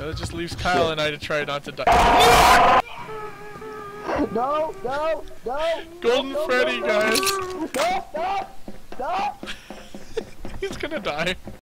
That just leaves Kyle and I to try not to die. No, no, no! Golden Freddy, guys! No, no, no! He's gonna die.